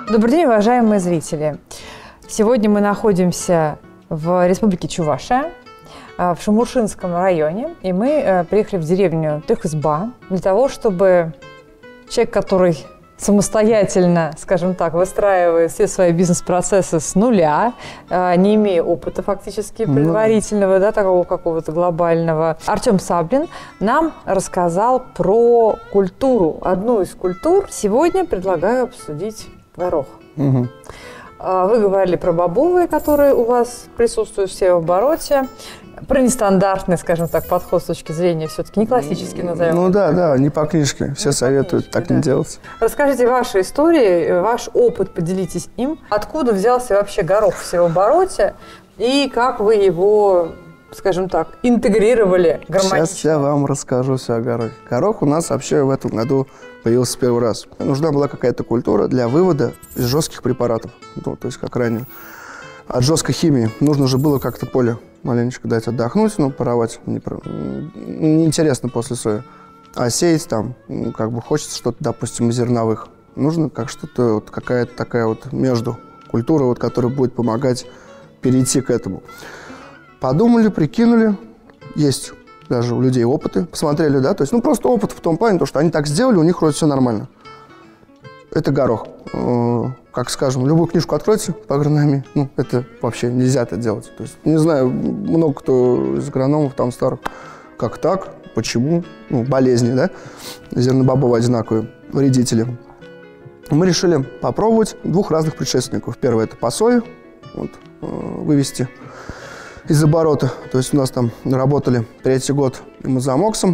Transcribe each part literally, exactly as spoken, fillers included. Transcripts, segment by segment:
Добрый день, уважаемые зрители! Сегодня мы находимся в Республике Чувашия, в Шамуршинском районе, и мы приехали в деревню Трехизба для того, чтобы человек, который самостоятельно, скажем так, выстраивает все свои бизнес-процессы с нуля, не имея опыта фактически предварительного, да, такого какого-то глобального, Артем Саблин нам рассказал про культуру, одну из культур. Сегодня предлагаю обсудить горох. Угу. Вы говорили про бобовые, которые у вас присутствуют все в обороте. Про нестандартный, скажем так, подход с точки зрения все-таки не классический, назовем. Ну да, да, не по книжке. Все не советуют книжке, так да. не делать. Расскажите ваши истории, ваш опыт, поделитесь им. Откуда взялся вообще горох в севообороте и как вы его, скажем так, интегрировали гармонично? Сейчас я вам расскажу все о горохе. Горох у нас вообще в этом году появился первый раз. Нужна была какая-то культура для вывода из жестких препаратов. Ну, то есть как ранее. От жесткой химии нужно же было как-то поле маленечко дать отдохнуть, ну, поровать не, неинтересно после сои. А сеять там, ну, как бы хочется что-то, допустим, из зерновых. Нужно как что-то, вот, какая-то такая вот между культура, вот, которая будет помогать перейти к этому. Подумали, прикинули, есть даже у людей опыты, посмотрели, да, то есть, ну, просто опыт в том плане, то, что они так сделали, у них вроде все нормально. Это горох. Как скажем, любую книжку откройте по агрономии, ну, это вообще нельзя это делать. То есть, не знаю, много кто из агрономов там старых, как так, почему, ну, болезни, да, зернобобовые одинаковые, вредители. Мы решили попробовать двух разных предшественников. Первый – это по сое, вот, вывести из оборота. То есть у нас там работали третий год имозамоксом,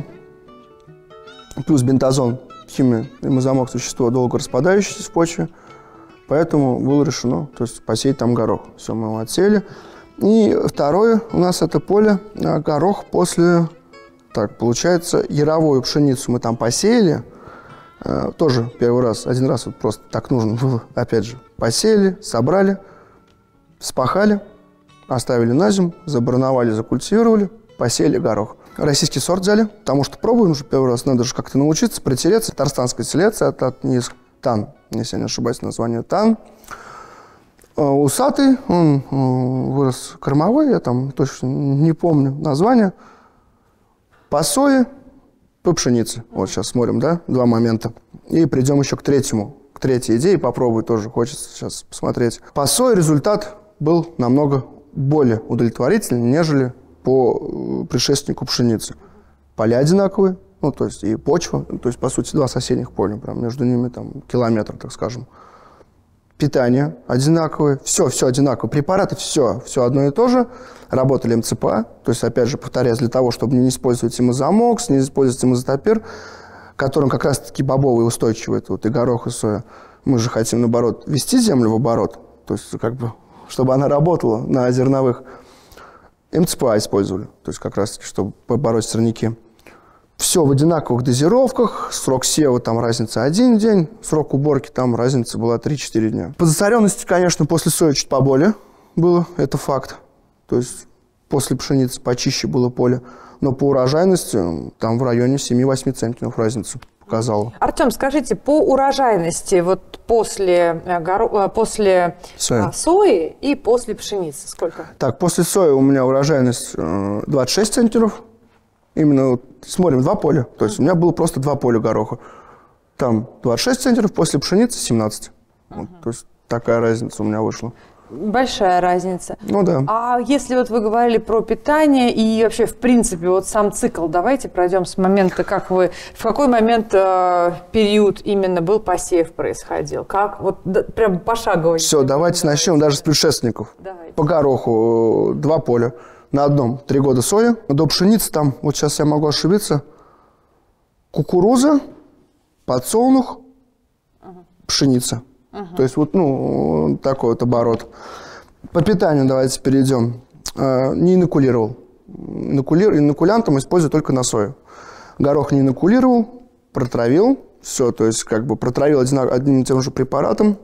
плюс бентазон. Химия имозамокс – вещество долго распадающееся в почве. Поэтому было решено, то есть посеять там горох. Все, мы его отсеяли. И второе у нас это поле горох после, так, получается, яровую пшеницу мы там посеяли. Э, тоже первый раз, один раз вот просто так нужно было, опять же, посеяли, собрали, спахали, оставили на зиму, забарновали, закультивировали, посеяли горох. Российский сорт взяли, потому что пробуем уже первый раз, надо же как-то научиться, притереться. Татарстанская селекция от, от низ, Тан, если я не ошибаюсь, название Тан. Усатый, он вырос кормовой, я там точно не помню название. По сое, по пшенице. Вот сейчас смотрим, да, два момента. И придем еще к третьему, к третьей идее, попробую тоже, хочется сейчас посмотреть. По сое результат был намного более удовлетворительный, нежели по предшественнику пшеницы. Поля одинаковые, ну, то есть и почва, то есть, по сути, два соседних поля, прям между ними там километр, так скажем. Питание одинаковое, все, все одинаково. Препараты, все, все одно и то же. Работали эм цэ пэ а, то есть, опять же, повторяюсь, для того, чтобы не использовать имозамокс, не использовать имозотопир, которым как раз-таки бобовые устойчивые, вот и горох, и соя. Мы же хотим, наоборот, ввести землю в оборот, то есть, как бы, чтобы она работала на зерновых. эм цэ пэ а использовали, то есть как раз-таки, чтобы побороть сорняки. Все в одинаковых дозировках, срок сева там разница один день, срок уборки там разница была три-четыре дня. По засоренности, конечно, после сои чуть поболее было, это факт. То есть после пшеницы почище было поле, но по урожайности там в районе семи-восьми центнеров разницу показало. Артем, скажите, по урожайности вот после, горо... после сои. сои и после пшеницы сколько? Так, после сои у меня урожайность двадцать шесть центнеров. Именно вот, смотрим, два поля. То есть uh-huh. у меня было просто два поля гороха. Там двадцать шесть центнеров, после пшеницы семнадцать. Uh-huh. Вот, то есть такая разница у меня вышла. Большая разница. Ну да. А если вот вы говорили про питание и вообще, в принципе, вот сам цикл, давайте пройдем с момента, как вы, в какой момент, э, период именно был посев происходил? Как, вот да, прям пошагово. Все, давайте начнем даже с предшественников. Давайте. По гороху два поля. На одном три года соя. До пшеницы там, вот сейчас я могу ошибиться, кукуруза, подсолнух, uh-huh. пшеница. Uh-huh. То есть вот, ну, такой вот оборот. По питанию давайте перейдем. Э, не инокулировал. Инокулир, инокулянтом использую только на сою. Горох не инокулировал, протравил. Все, то есть как бы протравил один, одним и тем же препаратом.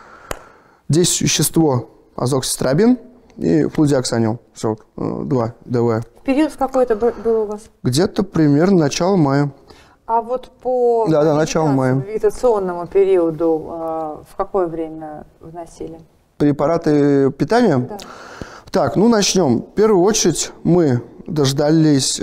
Здесь вещество азоксистробин и флудиоксанил. Все, два ДВ. Период в какой-то был у вас? Где-то примерно начало мая. А вот по да, да, начало мая. вегетационному периоду э, в какое время вносили? Препараты питания? Да. Так, ну начнем. В первую очередь мы дождались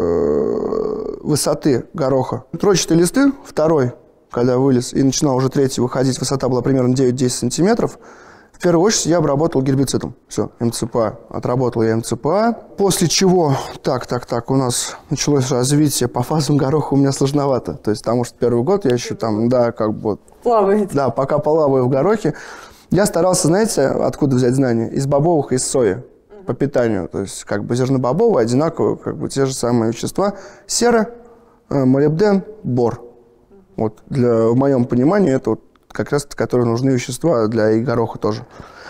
э, высоты гороха. Тройчатые листы, второй, когда вылез, и начинал уже третий выходить, высота была примерно девять-десять сантиметров. В первую очередь я обработал гербицидом. Все, эм цэ пэ а. Отработал я эм цэ пэ а. После чего, так, так, так, у нас началось развитие. По фазам гороха у меня сложновато. То есть, потому что первый год я еще там, да, как бы... Плаваете. Да, пока плаваю в горохе. Я старался, знаете, откуда взять знания? Из бобовых и из сои по питанию. То есть, как бы зернобобовые, одинаковые, как бы те же самые вещества. Сера, молибден, бор. Вот, для, в моем понимании, это вот как раз которые нужны вещества для и гороха тоже.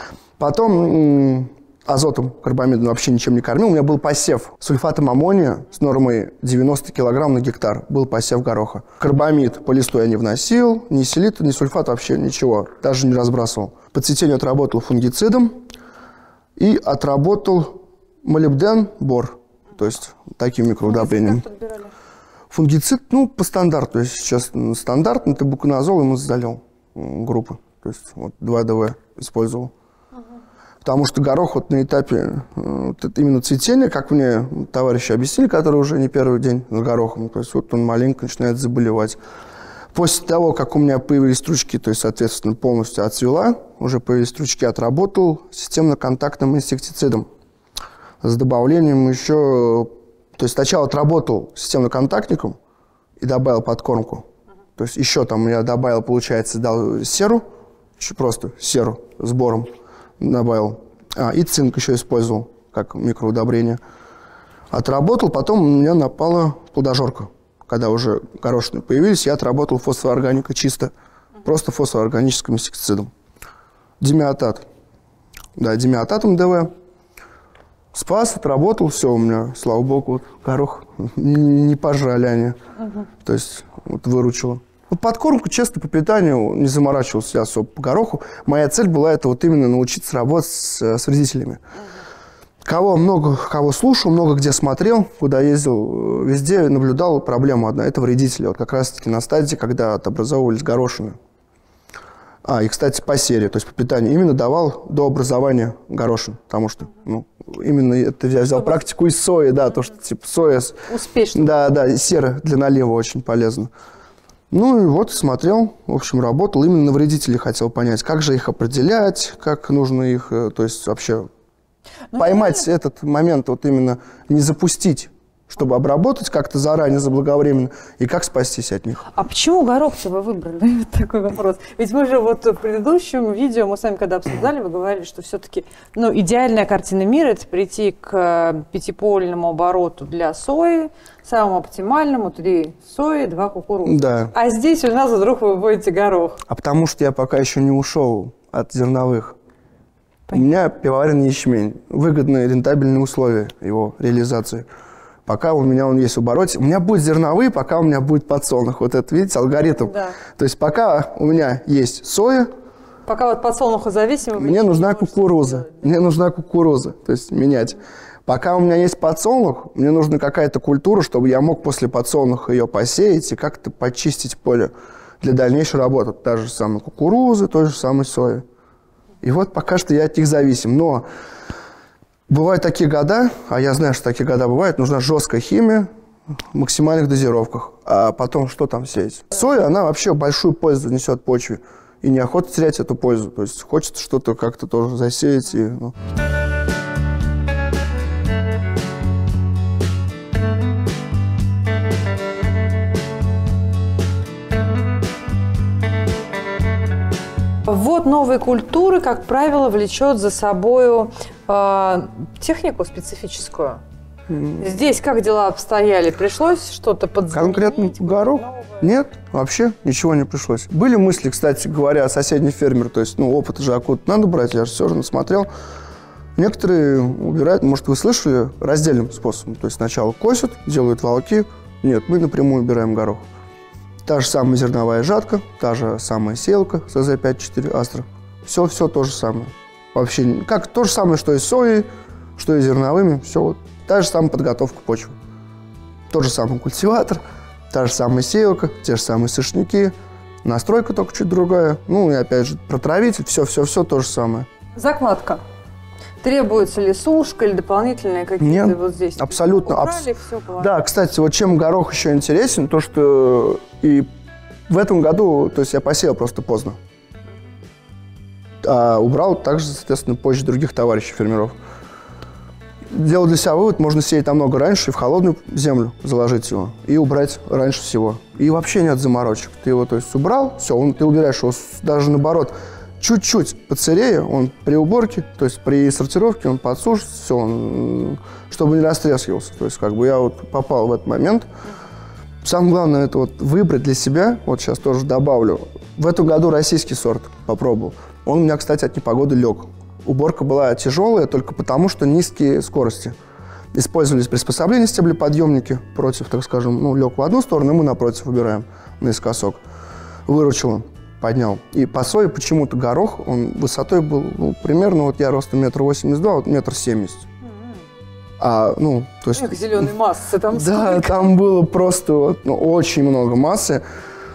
Потом азотом, карбамидом вообще ничем не кормил. У меня был посев сульфатом аммония с нормой девяносто килограмм на гектар. Был посев гороха. Карбамид по листу я не вносил, ни селит, ни сульфат, вообще ничего. Даже не разбрасывал. По цветению отработал фунгицидом и отработал молибден, бор. То есть таким микроудобрением. Фунгицид, ну, по стандарту. То есть сейчас стандартный, это буконазол, ему залил группы. То есть вот два дэ вэ использовал. Ага. Потому что горох вот на этапе вот именно цветения, как мне товарищи объяснили, которые уже не первый день с горохом, то есть вот он маленько начинает заболевать. После того, как у меня появились стручки, то есть, соответственно, полностью отцвела, уже появились стручки, отработал системно-контактным инсектицидом с добавлением еще... То есть сначала отработал системно-контактником и добавил подкормку. То есть еще там я добавил, получается, дал серу, просто серу с бором добавил. А, и цинк еще использовал как микроудобрение. Отработал, потом у меня напала плодожорка. Когда уже горошины появились, я отработал фосфоорганика чисто. Просто фосфоорганическим инсектицидом. Димиотат. Да, димиотатом дэ вэ. Спас, отработал, все у меня, слава богу, вот, горох не пожрали они. Угу. То есть вот выручило. Вот подкормку, честно, по питанию не заморачивался я особо по гороху. Моя цель была это вот именно научиться работать с, с вредителями. Угу. Кого много, кого слушал, много где смотрел, куда ездил, везде наблюдал проблему одна. Это вредители. Вот как раз-таки на стадии, когда образовывались горошины. А, и, кстати, по серии, то есть по питанию, именно давал до образования горошин, потому что, ну, именно это я взял Чтобы... практику из сои, да, то, что, типа, соя... Успешно. Да, да, сера для налива очень полезна. Ну, и вот смотрел, в общем, работал, именно на вредителей хотел понять, как же их определять, как нужно их, то есть вообще ну, поймать реально... этот момент, вот именно не запустить, чтобы обработать как-то заранее, заблаговременно, и как спастись от них. А почему горох-то вы выбрали? Вот такой вопрос. Ведь мы же вот в предыдущем видео, мы с вами когда обсуждали, вы говорили, что все-таки ну, идеальная картина мира – это прийти к пятипольному обороту для сои, самому оптимальному – три сои, два кукурузы. Да. А здесь у нас вдруг вы выводите горох. А потому что я пока еще не ушел от зерновых. Понятно. У меня пивоваренный ячмень. Выгодные, рентабельные условия его реализации. Пока у меня он есть в обороте. У меня будет зерновые, пока у меня будет подсолнух. Вот это, видите, алгоритм. Да. То есть пока у меня есть соя. Пока вот подсолнухозависимый. Мне нужна кукуруза. Делать, да? Мне нужна кукуруза. То есть менять. Пока у меня есть подсолнух, мне нужна какая-то культура, чтобы я мог после подсолнуха ее посеять и как-то почистить поле для дальнейшей работы. Та же самая кукуруза, той же самой сои. И вот пока что я от них зависим. Но... Бывают такие года, а я знаю, что такие года бывают, нужна жесткая химия в максимальных дозировках. А потом что там сеять? Соя, она вообще большую пользу несет почве. И неохота терять эту пользу. То есть хочется что-то как-то тоже засеять. И, ну. Ввод новой культуры, как правило, влечет за собой э, технику специфическую. Mm. Здесь как дела обстояли? Пришлось что-то подзаменить? Конкретно горох? Нет, вообще ничего не пришлось. Были мысли, кстати говоря, соседний фермер, то есть, ну, опыт же откуда надо брать, я же все же насмотрел. Некоторые убирают, может, вы слышали, раздельным способом. То есть сначала косят, делают волки. Нет, мы напрямую убираем горох. Та же самая зерновая жатка, та же самая сеялка эс зэ пять четыре Астра. Все, все то же самое. Вообще, как то же самое, что и с соей, что и с зерновыми. Все вот. Та же самая подготовка почвы. Тот же самый культиватор, Та же самая сеялка, те же самые сошники, настройка только чуть другая. Ну и опять же, протравитель, все-все-все то же самое. Закладка. Требуется ли сушка или дополнительные какие-то Нет, вот здесь? абсолютно. Убрали, Абс... все положили. Да, кстати, вот чем горох еще интересен, то что и в этом году, то есть я посеял просто поздно. А убрал также, соответственно, позже других товарищей фермеров. Делал для себя вывод, можно сеять намного раньше и в холодную землю заложить его и убрать раньше всего. И вообще нет заморочек. Ты его, то есть, убрал, все, он, ты убираешь его даже наоборот. Чуть-чуть подсырее, он при уборке, то есть при сортировке он подсушит, все, он, чтобы не растрескивался. То есть как бы я вот попал в этот момент. Самое главное это вот выбрать для себя, вот сейчас тоже добавлю. В этом году российский сорт попробовал. Он у меня, кстати, от непогоды лег. Уборка была тяжелая только потому, что низкие скорости. Использовались приспособления стеблеподъемники против, так скажем, ну, лег в одну сторону, и мы напротив выбираем наискосок. Выручил, поднял. И по сое почему-то горох, он высотой был, ну, примерно, вот я ростом метр восемьдесят два, вот метр семьдесят. А, ну, то есть... Эх, зеленой массы там Да, сколько? там было просто вот, ну, очень много массы.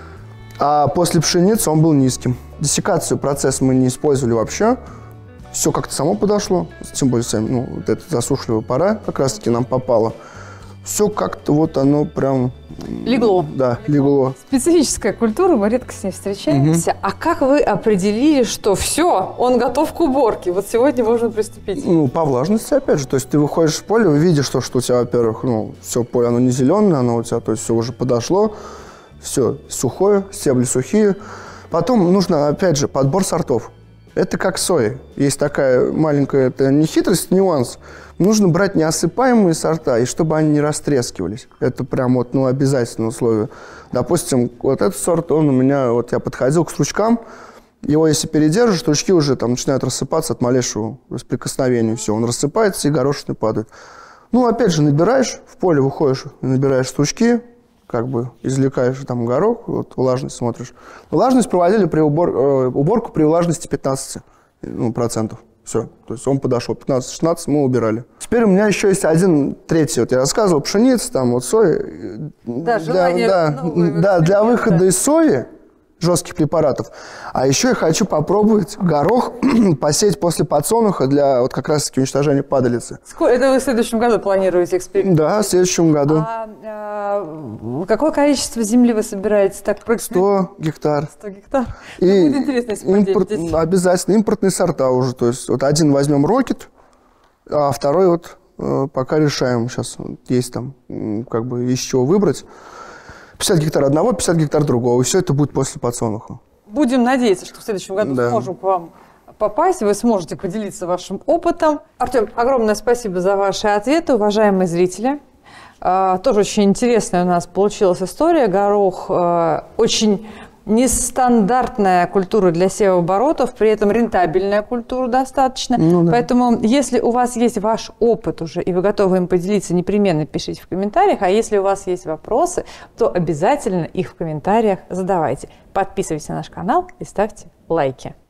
А после пшеницы он был низким. Дессекацию процесс мы не использовали вообще. Все как-то само подошло. Тем более, сами, ну, вот эта засушливая пора как раз-таки нам попала. Все как-то вот оно прям... Легло. Да, легло. Специфическая культура, мы редко с ней встречаемся. Угу. А как вы определили, что все, он готов к уборке? Вот сегодня можно приступить. Ну, по влажности, опять же. То есть ты выходишь в поле, видишь, что, что у тебя, во-первых, ну, все поле, оно не зеленое, оно у тебя, то есть все уже подошло. Все сухое, стебли сухие. Потом нужно, опять же, подбор сортов. Это как сои. Есть такая маленькая, это не хитрость, нюанс. Нужно брать неосыпаемые сорта, и чтобы они не растрескивались. Это прям вот, ну, обязательное условие. Допустим, вот этот сорт, он у меня, вот я подходил к стручкам, его если передержишь, стручки уже там начинают рассыпаться от малейшего прикосновения. Все, он рассыпается и горошины падают. Ну, опять же, набираешь, в поле выходишь, набираешь стручки, как бы извлекаешь там горох, вот влажность смотришь. Влажность проводили при убор, э, уборку при влажности пятнадцати ну, процентов. Все, то есть он подошел, пятнадцать-шестнадцать мы убирали. Теперь у меня еще есть один третий, вот я рассказывал, пшеница, там вот сои. Да, для, желание, да, ну, да, для выхода да. из сои, жестких препаратов. А еще я хочу попробовать горох посеять после подсолнуха для вот как раз-таки уничтожения падалицы. Это вы в следующем году планируете эксперимент? Да, в следующем году. А, а, какое количество земли вы собираетесь так прыгнуть? сто гектар. сто гектар. И ну, будет интересно, если импорт, поделитесь. обязательно импортные сорта уже. То есть вот один возьмем Рокет, а второй вот э, пока решаем. Сейчас вот есть там как бы из чего выбрать. пятьдесят гектар одного, пятьдесят гектар другого. И все это будет после подсолнуха. Будем надеяться, что в следующем году да. сможем к вам попасть, вы сможете поделиться вашим опытом. Артем, огромное спасибо за ваши ответы, уважаемые зрители. Uh, тоже очень интересная у нас получилась история. Горох uh, очень нестандартная культура для севооборотов, при этом рентабельная культура достаточно. Ну, да. Поэтому, если у вас есть ваш опыт уже, и вы готовы им поделиться, непременно пишите в комментариях. А если у вас есть вопросы, то обязательно их в комментариях задавайте. Подписывайтесь на наш канал и ставьте лайки.